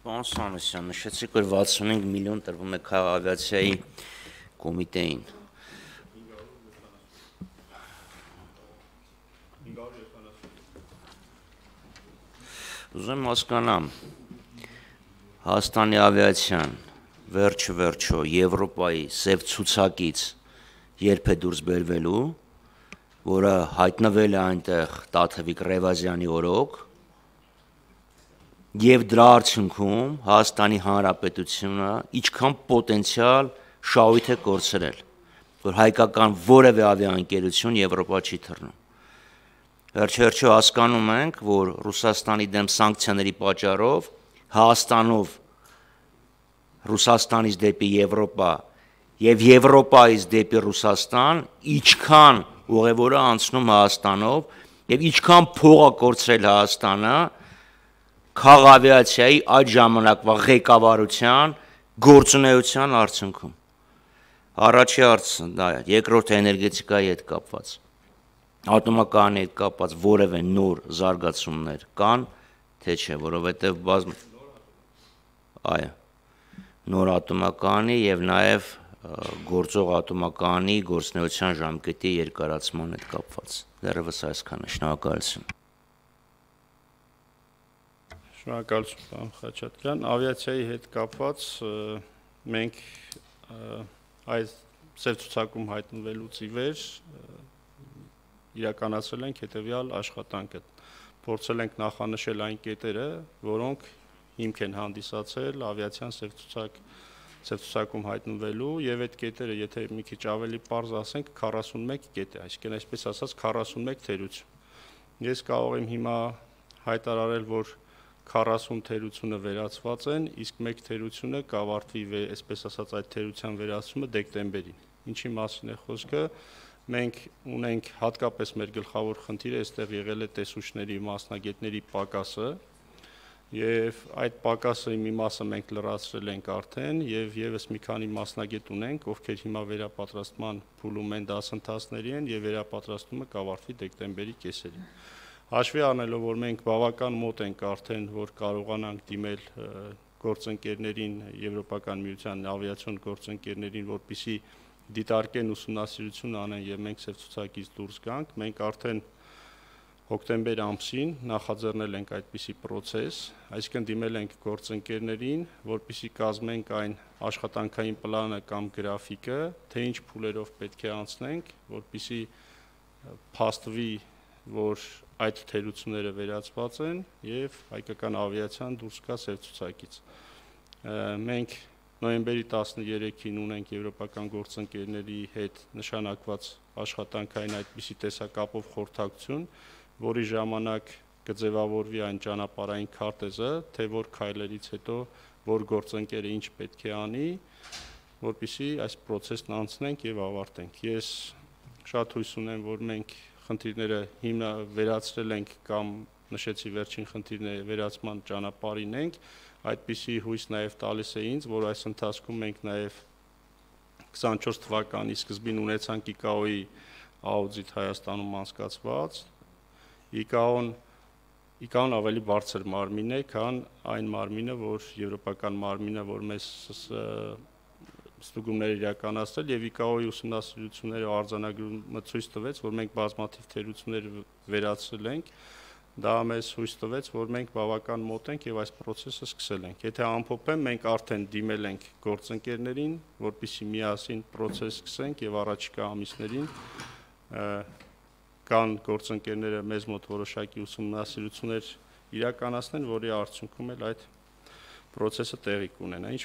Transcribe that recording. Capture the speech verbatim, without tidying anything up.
Պարոն Սանոսյան, նշեցիք, որ վաթսունհինգ միլիոն տրվում է քաղաքավիացիայի կոմիտեին։ Ուզում եմ հասկանամ, Հայաստանի ավիացիան վերջ վերջո Եվրոպայի սև ցուցակից երբ է դուրս բերվելու, որը հայտնվել է այնտեղ Տաթևիկ Ռևազյանի օրոք, եւ դրա արդյունքում Հայաստանի Հանրապետությունը ինչքան պոտենցիալ շահույթ է կորցրել, որ հայկական որևէ ավիաընկերություն Եվրոպա չի թռնում։ Վերջ-վերջո հասկանում ենք, որ Ռուսաստանի դեմ սանկցիաների պատճառով Հայաստանով Ռուսաստանից դեպի Եվրոպա եւ Եվրոպայից դեպի Ռուսաստան ինչքան ուղևորը անցնում Հայաստանով եւ ինչքան փող է կորցրել Հայաստանը քաղաքավիացիայի այդ ժամանակվա ղեկավարության գործունեության արդյունքում։ Առաջի հարցը դա է, երկրորդը էներգետիկայի հետ կապված։ Ատոմակայանի հետ կապված որևէ նոր զարգացումներ կան, թե չէ, որովհետև բազմ այո, նոր ատոմակայանի եւ նաեւ գործող ատոմակայանի գործունեության ժամկետի երկարացման հետ կապված։ Դեռևս այսքանը, շնորհակալություն։ Շնորհակալություն, պարոն Խաչատրյան, ավիացիայի հետ կապված մենք այս սև ցուցակում հայտնվելուց ի վեր իրականացրել ենք հետևյալ աշխատանքը։ Փորձել ենք նախանշել այն կետերը, որոնք հիմք են հանդիսացել ավիացիան սև ցուցակ սև ցուցակում հայտնվելու եւ այդ կետերը, եթե մի քիչ ավելի պարզ ասենք, քառասունմեկ կետ է, այսինքն այսպես ասած քառասունմեկ թերություն։ Ես կարող եմ հիմա հայտարարել, որ քառասուն թերությունը վերացված են, իսկ մեկ թերությունը կավարտվի, այսպես ասած, այդ թերության վերացումը դեկտեմբերին։ Ինչի մասին է խոսքը։ Մենք ունենք հատկապես մեր գլխավոր խնդիրը այստեղ եղել է տեսուչների, մասնագետների պակասը, եւ այդ պակասը մի մասը մենք լրացրել ենք արդեն եւ եւս մի քանի մասնագետ ունենք, ովքեր հիմա վերապատրաստման փուլում են, դասընթացների են եւ վերապատրաստումը կավարտվի դեկտեմբերի կեսերին։ Հաշվի առնելով, որ մենք բավական մոտ ենք արդեն, որ կարողանանք դիմել գործընկերներին, Եվրոպական միության ավիացիոն գործընկերներին, որպեսզի դիտարկեն ուսումնասիրություն անեն եւ մենք սև ցուցակից դուրս գանք, մենք արդեն հոկտեմբեր ամսին նախաձեռնել ենք այդպիսի process, այսինքն դիմել ենք գործընկերներին, որպեսզի կազմենք այն աշխատանքային պլանը կամ գրաֆիկը, թե ինչ փուլերով պետք է անցնենք, որպեսզի փաստվի, որ այդ թերությունները վերացված են եւ հայկական ավիացիան դուրս գա սև ցուցակից։ Մենք նոյեմբերի տասներեքին ունենք եվրոպական գործընկերների հետ նշանակված աշխատանքային այդպիսի տեսակապով խորհրդակցություն, որի ժամանակ կձևավորվի այն ճանապարհային քարտեզը, թե որ քայլերից հետո որ գործընկերը ինչ պետք է անի, որպեսզի այս process-ն անցնենք եւ ավարտենք։ Ես շատ հույս ունեմ, որ մենք խնդիրները հիմա վերացրել ենք կամ նշեցի վերջին խնդիրները վերացման ճանապարհին ենք, այդպիսի հույս նաև տալիս է ինձ, որ այս ընթացքում մենք նաև քսանչորս թվականի սկզբին ունեցանք ի կա օ-ի աուդիտ Հայաստանում անցկացված, ի կա օ-ն ի կա օ-ն ավելի բարձր մարմին է, քան այն մարմինը, որ եվրոպական մարմինը, որ մեզ ստուգումներ իրականացրել եւ ի կա օ-ի ուսումնասիրությունները արձանագրումը ցույց տվեց, որ մենք բազմաթիվ թերություններ վերացրել ենք, դա մեզ հույս տվեց, որ մենք բավական մոտ ենք եւ այս process-ը սկսել ենք։ Եթե ամփոփեմ, մենք արդեն դիմել ենք գործընկերներին, որպեսզի միասին process սկսենք եւ առաջիկա ամիսներին կան գործընկերները մեզ մոտ որոշակի ուսումնասիրություններ իրականացնեն, որի արդյունքում էլ այդ process-ը տեղի կունենա։ Ինչ